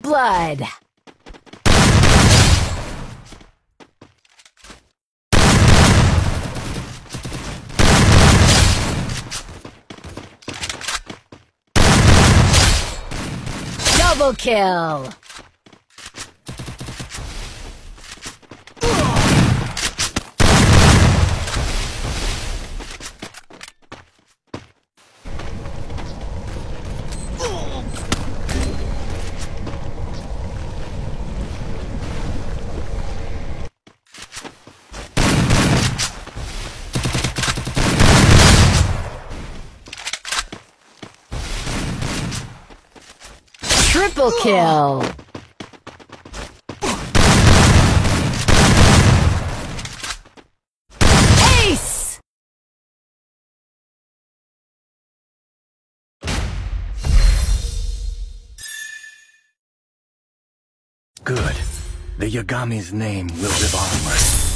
blood. Double kill. Triple kill! Ace! Good. The Yagami's name will live onward.